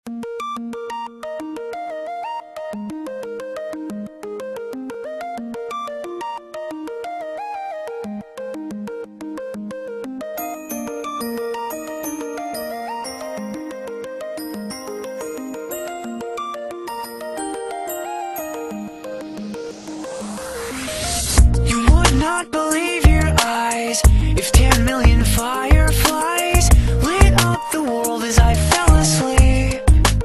You would not believe your eyes if 10 million fireflies lit up the world as I fell asleep.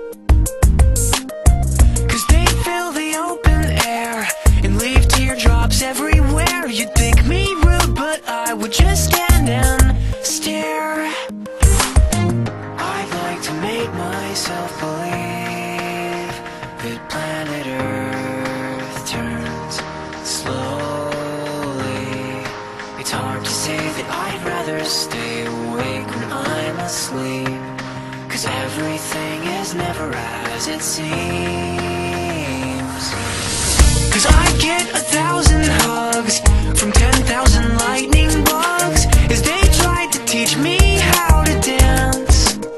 'Cause they fill the open air and leave teardrops everywhere. You'd think me rude, but I would just stand and stare. I'd like to make myself believe that planet Earth turns slowly. It's hard to say that I'd rather stay awake when I'm asleep, 'cause everything is never as it seems. 'Cause I get 1,000 hugs from 10,000 lightning bugs as they tried to teach me how to dance.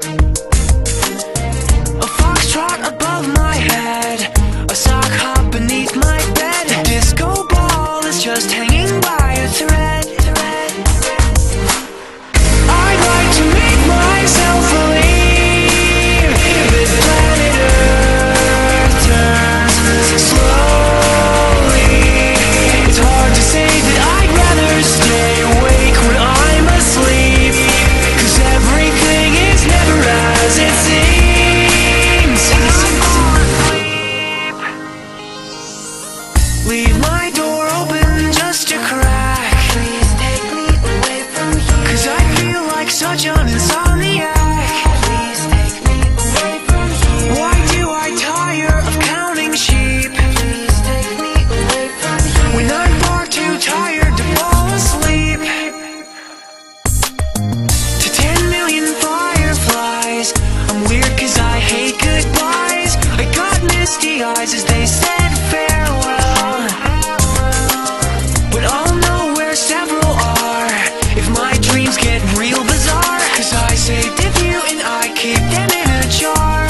A foxtrot above my head, a sock hop beneath my bed, a disco ball is just hanging by a thread. I'd like to make myself believe that planet Earth turns slowly. It's hard to say that I'd rather stay awake when I'm asleep, 'cause everything is never as it seems. Leave my door open just a crack. Please take me away from here, 'cause I feel like such an insomniac. Please take me away from here. Why do I tire of counting sheep? Please take me away from here, when I'm far too tired to fall asleep. To 10 million fireflies, I'm weird 'cause I hate goodbyes. I got misty eyes as they said farewell, but I'll know where several are if my dreams get real bizarre, 'cause I saved a few and I keep them in a jar.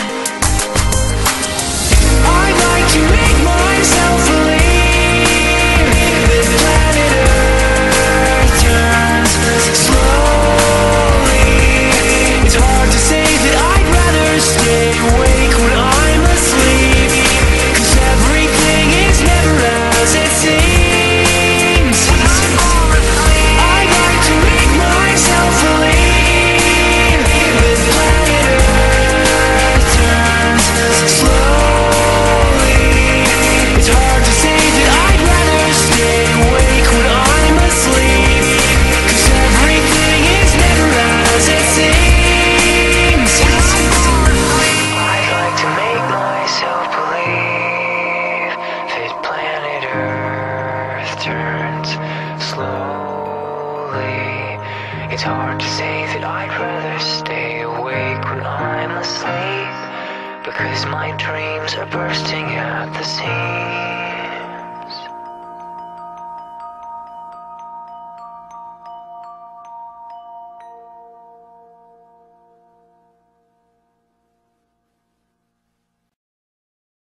I'd like to make myself believe that planet Earth turns slowly. It's hard to say that I'd rather stay awake when I'm asleep, 'cause everything is never as it seems. I'd like to make myself believe that planet Earth turns slowly. It's hard to say that I'd rather stay awake when I'm asleep, 'cause everything is never as it seems. I'd like to make myself believe that planet Earth turns slowly. It's hard to say that I'd rather stay awake when I'm asleep, because my dreams are bursting at the seams.